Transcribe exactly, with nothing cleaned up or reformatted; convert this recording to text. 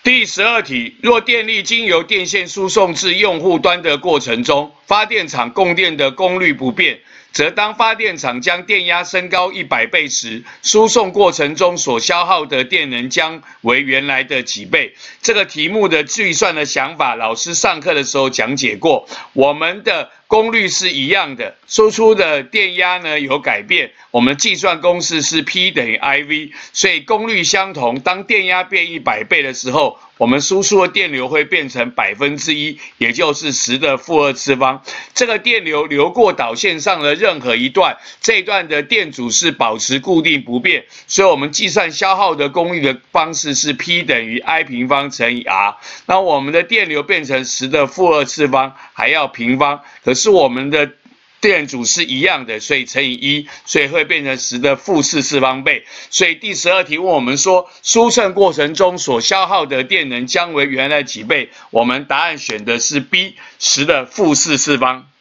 第十二题，若电力经由电线输送至用户端的过程中，发电厂供电的功率不变，则当发电厂将电压升高一百倍时，输送过程中所消耗的电能将为原来的几倍。这个题目的计算的想法，老师上课的时候讲解过。我们的功率是一样的，输出的电压呢有改变，我们计算公式是 P 等于 I V， 所以功率相同。当电压变一百倍的时候，我们输出的电流会变成百分之一，也就是十的负二次方。这个电流流过导线上的任何一段，这一段的电阻是保持固定不变，所以我们计算消耗的功率的方式是 P 等于 I 平方乘以 R。那我们的电流变成十的负二次方，还要平方，可是我们的电阻是一样的，所以乘以一，所以会变成十的负四次方倍。所以第十二题问我们说，输送过程中所消耗的电能将为原来几倍？我们答案选的是 B， 十的负四次方。